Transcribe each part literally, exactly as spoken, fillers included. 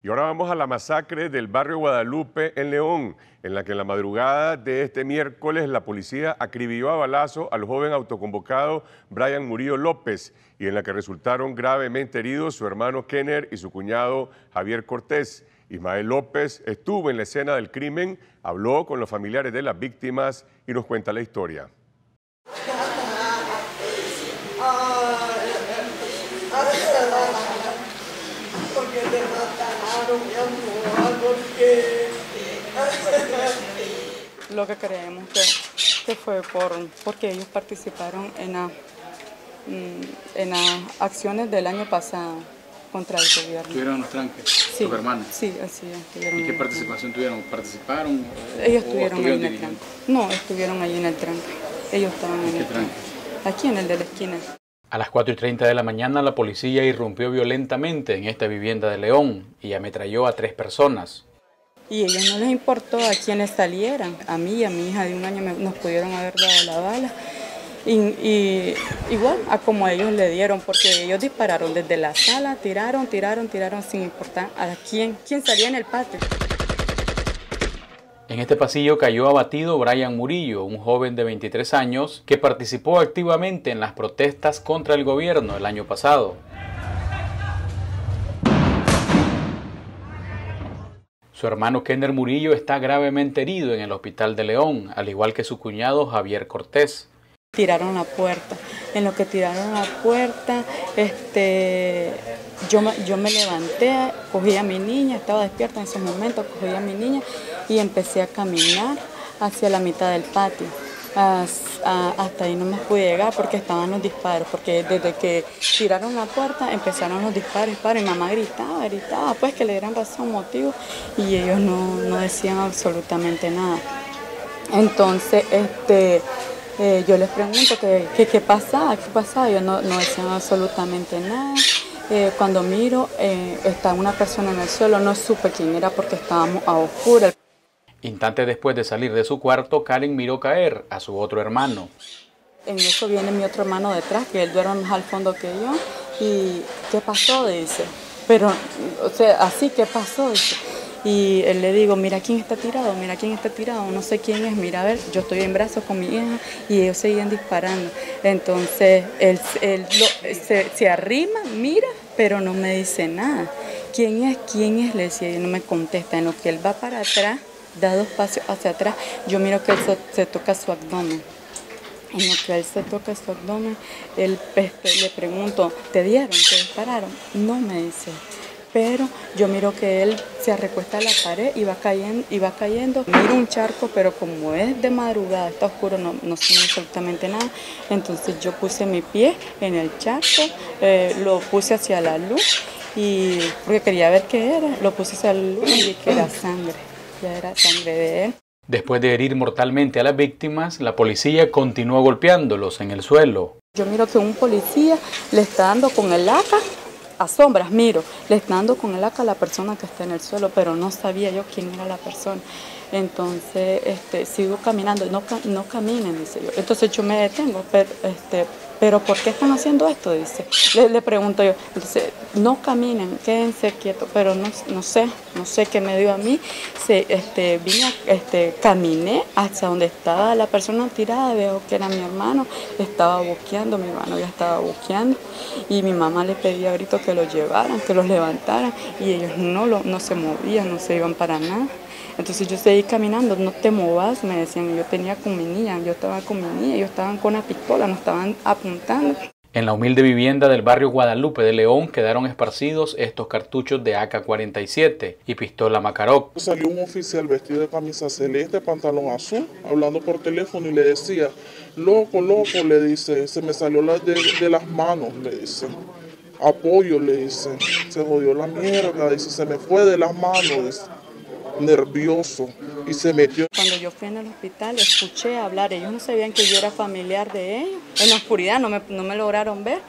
Y ahora vamos a la masacre del barrio Guadalupe en León, en la que en la madrugada de este miércoles la policía acribilló a balazo al joven autoconvocado Brian Murillo López y en la que resultaron gravemente heridos su hermano Kenner y su cuñado Javier Cortés. Ismael López estuvo en la escena del crimen, habló con los familiares de las víctimas y nos cuenta la historia. Lo que creemos que, que fue por, porque ellos participaron en, la, en las acciones del año pasado contra el gobierno. ¿Tuvieron unos tranques? Sí, ¿Tus hermanos? Sí, así es. ¿Y qué participación tuvieron? ¿Participaron? Ellos estuvieron ahí en el tranque. No, estuvieron ahí en el tranque. Ellos estaban en ¿En qué el tranque? Aquí en el de la esquina. A las cuatro y treinta de la mañana la policía irrumpió violentamente en esta vivienda de León y ametralló a tres personas. Y a ellos no les importó a quienes salieran. A mí y a mi hija de un año me, nos pudieron haber dado la bala. Y, y igual a como ellos le dieron, porque ellos dispararon desde la sala, tiraron, tiraron, tiraron sin importar a quién, quién salía en el patio. En este pasillo cayó abatido Brian Murillo, un joven de veintitrés años que participó activamente en las protestas contra el gobierno el año pasado. Su hermano Kenner Murillo está gravemente herido en el hospital de León, al igual que su cuñado Javier Cortés. Tiraron la puerta. En lo que tiraron la puerta, este, yo, yo me levanté, cogí a mi niña, estaba despierta en ese momento, cogí a mi niña y empecé a caminar hacia la mitad del patio. Hasta ahí no me pude llegar porque estaban los disparos, porque desde que tiraron la puerta empezaron los disparos, disparos, y mamá gritaba, gritaba, pues que le dieran razón, motivo, y ellos no, no decían absolutamente nada. Entonces, este... Eh, yo les pregunto qué qué, qué pasaba, qué pasaba, ellos no, no decían absolutamente nada. Eh, cuando miro, eh, está una persona en el suelo, no supe quién era porque estábamos a oscuras. Instantes después de salir de su cuarto, Karen miró caer a su otro hermano. En eso viene mi otro hermano detrás, que él duerme más al fondo que yo, y ¿qué pasó? Dice, pero, o sea, así, ¿qué pasó? Dice. Y él le digo, mira quién está tirado, mira quién está tirado, no sé quién es, mira a ver, yo estoy en brazos con mi hija y ellos seguían disparando. Entonces él, él lo, se, se arrima, mira, pero no me dice nada. ¿Quién es? ¿Quién es? Le decía, y no me contesta. En lo que él va para atrás, da dos pasos hacia atrás, yo miro que él se, se toca su abdomen. En lo que él se toca su abdomen, él, este, le pregunto, ¿te dieron? ¿Te dispararon? No, me dice. Pero yo miro que él se recuesta a la pared y va cayendo, y va cayendo. Miro un charco, pero como es de madrugada, está oscuro, no, no sé absolutamente nada. Entonces yo puse mi pie en el charco, eh, lo puse hacia la luz, y porque quería ver qué era, lo puse hacia la luz y vi que era sangre, ya era sangre de él. Después de herir mortalmente a las víctimas, la policía continuó golpeándolos en el suelo. Yo miro que un policía le está dando con el A C A, a sombras, miro, le está dando con el A C A a la persona que está en el suelo, pero no sabía yo quién era la persona. Entonces, este, sigo caminando, no, no caminen, dice yo. Entonces yo me detengo, pero, este, pero ¿por qué están haciendo esto? Dice. Le, le pregunto yo, entonces, no caminen, quédense quietos, pero no, no sé, no sé qué me dio a mí. Se, este, vine, este, caminé hasta donde estaba la persona tirada, veo que era mi hermano, estaba boqueando, mi hermano ya estaba boqueando, y mi mamá le pedía a grito que los llevaran, que los levantaran, y ellos no, lo, no se movían, no se iban para nada. Entonces yo seguí caminando, no te movas, me decían, yo tenía con mi niña, yo estaba con mi niña, ellos estaban con una pistola, nos estaban apuntando. En la humilde vivienda del barrio Guadalupe de León quedaron esparcidos estos cartuchos de A K cuarenta y siete y pistola Makarov. Salió un oficial vestido de camisa celeste, pantalón azul, hablando por teléfono y le decía, loco, loco, le dice, se me salió la de, de las manos, le dice. Apoyo, le dice, se jodió la mierda, dice, se me fue de las manos, dice. Nervioso, y se metió. Cuando yo fui en el hospital escuché hablar, ellos no sabían que yo era familiar de ellos, en la oscuridad no me, no me lograron ver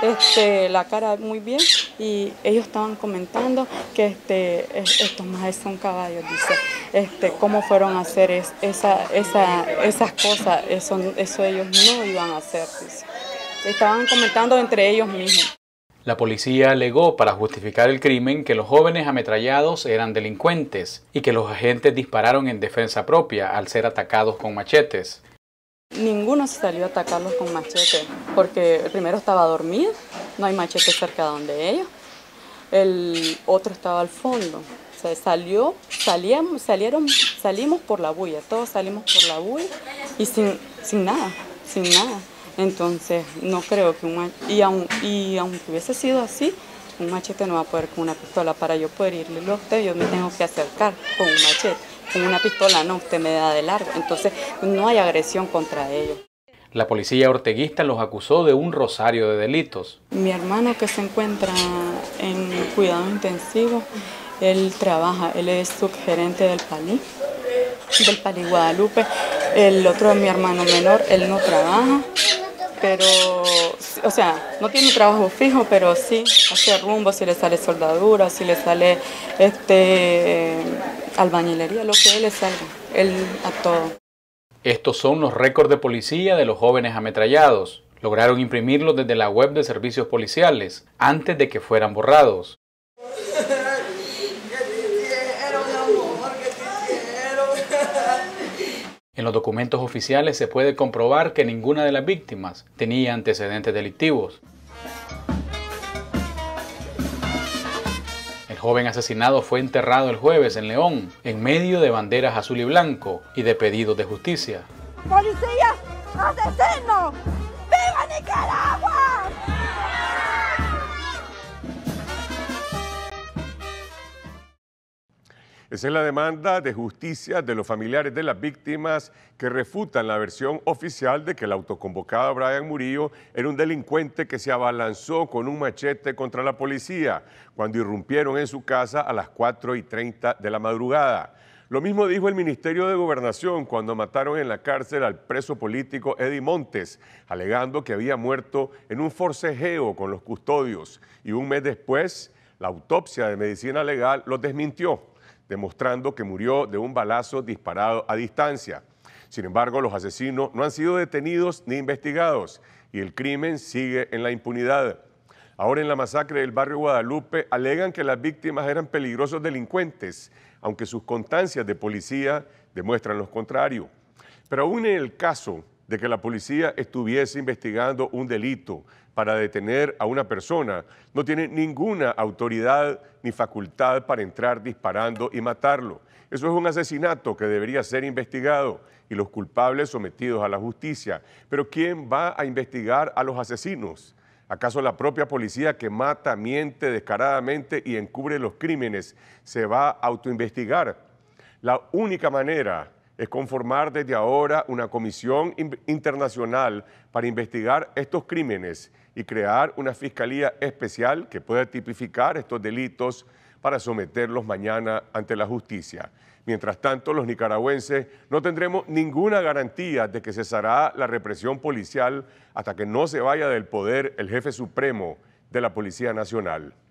este, la cara muy bien, y ellos estaban comentando que este, estos majes son caballos, dice, este, cómo fueron a hacer es, esa, esa, esas cosas, eso, eso ellos no iban a hacer, dice. Estaban comentando entre ellos mismos. La policía alegó para justificar el crimen que los jóvenes ametrallados eran delincuentes y que los agentes dispararon en defensa propia al ser atacados con machetes. Ninguno se salió a atacarlos con machete, porque el primero estaba dormido, no hay machete cerca de donde ellos. El otro estaba al fondo. O sea, salió, salíamos, salieron, salimos por la bulla, todos salimos por la bulla y sin, sin nada, sin nada. Entonces, no creo que un machete, y, aun, y aunque hubiese sido así, un machete no va a poder con una pistola. Para yo poder irle a usted, yo me tengo que acercar con un machete. Con una pistola no, usted me da de largo. Entonces, no hay agresión contra ellos. La policía orteguista los acusó de un rosario de delitos. Mi hermano, que se encuentra en cuidado intensivo, él trabaja, él es subgerente del Palí, del Palí Guadalupe. El otro, mi hermano menor, él no trabaja, pero, o sea, no tiene trabajo fijo, pero sí hace rumbo, si le sale soldadura, si le sale este, albañilería, lo que él le salga, él a todo. Estos son los récords de policía de los jóvenes ametrallados. Lograron imprimirlos desde la web de servicios policiales, antes de que fueran borrados. En los documentos oficiales se puede comprobar que ninguna de las víctimas tenía antecedentes delictivos. El joven asesinado fue enterrado el jueves en León, en medio de banderas azul y blanco y de pedidos de justicia. ¡Policía! ¡Asesino! ¡Viva Nicaragua! Esa es la demanda de justicia de los familiares de las víctimas que refutan la versión oficial de que el autoconvocado Brian Murillo era un delincuente que se abalanzó con un machete contra la policía cuando irrumpieron en su casa a las cuatro y treinta de la madrugada. Lo mismo dijo el Ministerio de Gobernación cuando mataron en la cárcel al preso político Eddie Montes, alegando que había muerto en un forcejeo con los custodios. Y un mes después, la autopsia de medicina legal lo desmintió, demostrando que murió de un balazo disparado a distancia. Sin embargo, los asesinos no han sido detenidos ni investigados y el crimen sigue en la impunidad. Ahora en la masacre del barrio Guadalupe alegan que las víctimas eran peligrosos delincuentes, aunque sus constancias de policía demuestran lo contrario. Pero aún en el caso de que la policía estuviese investigando un delito para detener a una persona, no tiene ninguna autoridad ni facultad para entrar disparando y matarlo. Eso es un asesinato que debería ser investigado y los culpables sometidos a la justicia. Pero ¿quién va a investigar a los asesinos? ¿Acaso la propia policía que mata, miente descaradamente y encubre los crímenes se va a autoinvestigar? La única manera es conformar desde ahora una comisión internacional para investigar estos crímenes y crear una fiscalía especial que pueda tipificar estos delitos para someterlos mañana ante la justicia. Mientras tanto, los nicaragüenses no tendremos ninguna garantía de que cesará la represión policial hasta que no se vaya del poder el jefe supremo de la Policía Nacional.